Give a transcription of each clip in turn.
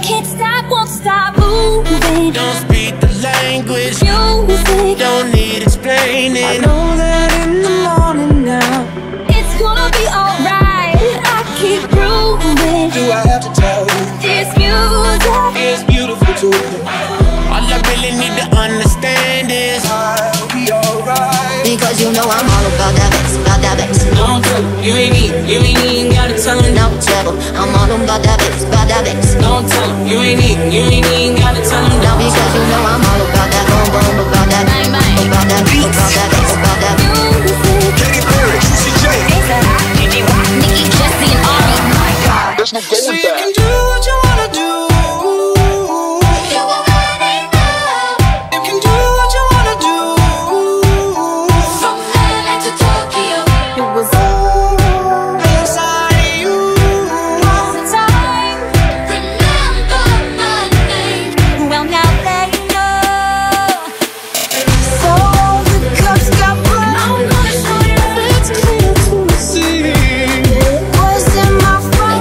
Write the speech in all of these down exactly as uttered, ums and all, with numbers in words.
Can't stop, won't stop moving. Don't speak the language. Music, Don't need explaining. I know that in the morning now it's gonna be alright. I keep grooving. Do I have to tell you? This music It's beautiful too. All I really need to understand is I'll be alright. Because you know I'm all about that bass, about that bass. No trouble, you ain't need, you ain't even gotta tell me No trouble, I'm all about that bass, about that bass. No trouble, you ain't need, you ain't even gotta tell me No, because you know I'm all about that boom boom, about that bang bang, about that beat, about that bass, about that music. Katy Perry, Juicy J. Nikki, Jesse, and Ari. My God. There's no So going you can back. do what you wanna do. You already know. You can do what you wanna do. From L A to Tokyo, It was all inside you. all the time. Remember my name. Well, now they know. So the cups got blown. I'm gonna show you it's clear to see. Was in my phone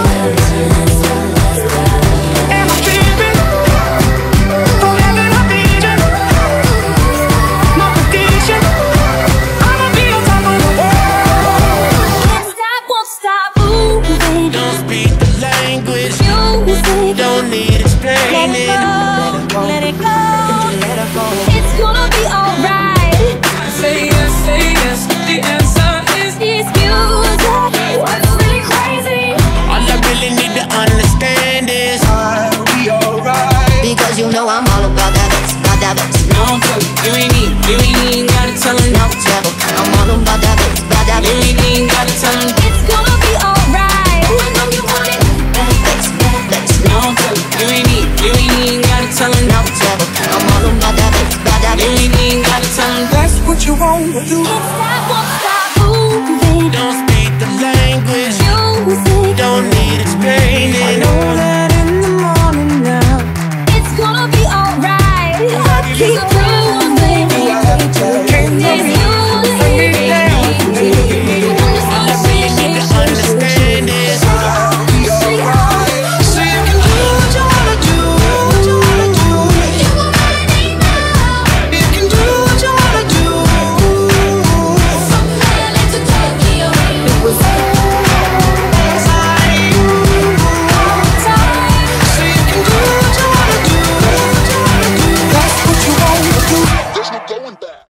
and my baby. Forever my vision, my prediction. I'ma be on top of the world. Can't stop, won't stop moving. Don't speak the language. Music, Don't need let it explaining. go, let it go. let her go. It's gonna be alright. Say yes, say yes. The answer is This music, what's really crazy? All I really need to understand is I'll be alright. Because you know I'm all about that bass, about that bass. no trouble. You ain't need, you ain't even gotta tell me No trouble, I'm all about that bass, about that You bass. ain't even gotta tell me It's gonna be alright. I know you want it. Bass, bass. no trouble. You ain't need, you ain't even gotta tell me No trouble, I'm all about that bass, about that You bass. ain't even gotta tell me That's what you want to do. Can't stop,